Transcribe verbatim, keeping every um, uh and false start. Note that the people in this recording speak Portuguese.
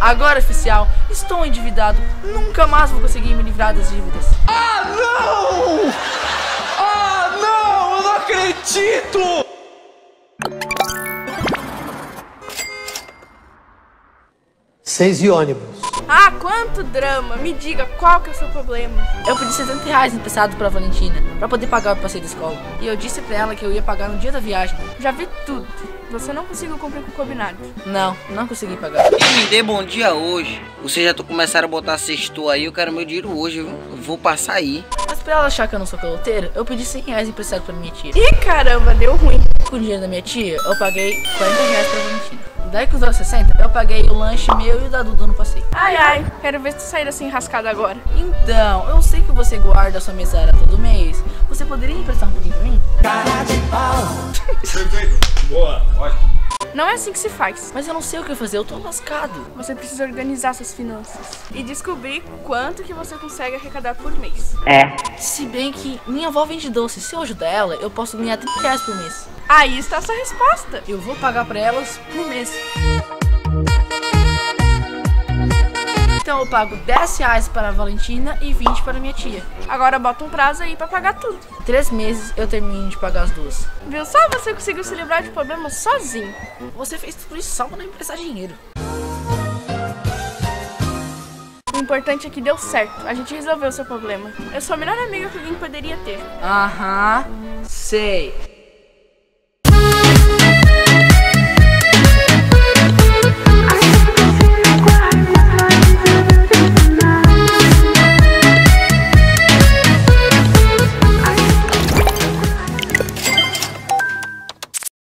Agora, oficial, estou endividado. Nunca mais vou conseguir me livrar das dívidas. Ah, não! Ah, não! Eu não acredito! Seis e ônibus. Ah, quanto drama! Me diga, qual que é o seu problema? Eu pedi setenta reais emprestado pra Valentina, pra poder pagar o passeio da escola. E eu disse pra ela que eu ia pagar no dia da viagem. Já vi tudo. Você não conseguiu cumprir com o combinado. Não, não consegui pagar. E me dê bom dia hoje. Vocês já começaram a botar sextou aí, eu quero meu dinheiro hoje, viu? Eu vou passar aí. Mas pra ela achar que eu não sou caloteiro, eu pedi cem reais emprestado pra minha tia. Ih, caramba, deu ruim. Com o dinheiro da minha tia, eu paguei quarenta reais pra Valentina. Daí que os sessenta, eu paguei o lanche meu e o da Dudu no passeio. Ai, ai, quero ver se tu sair assim enrascada agora. Então, eu sei que você guarda a sua mesada todo mês. Você poderia emprestar um pouquinho pra mim? Cara de pau. Perfeito. Boa, ótimo. Não é assim que se faz. Mas eu não sei o que fazer, eu tô lascado. Você precisa organizar suas finanças e descobrir quanto que você consegue arrecadar por mês. Se bem que minha avó vende doce, se eu ajudar ela, eu posso ganhar trinta reais por mês. Aí está a sua resposta. Eu vou pagar pra elas por mês. Então eu pago dez reais para a Valentina e vinte para minha tia. Agora bota um prazo aí pra pagar tudo. Em três meses eu termino de pagar as duas. Viu só? Você conseguiu se livrar de problemas sozinho. Você fez tudo isso só pra não emprestar dinheiro. O importante é que deu certo. A gente resolveu o seu problema. Eu sou a melhor amiga que alguém poderia ter. Aham, sei.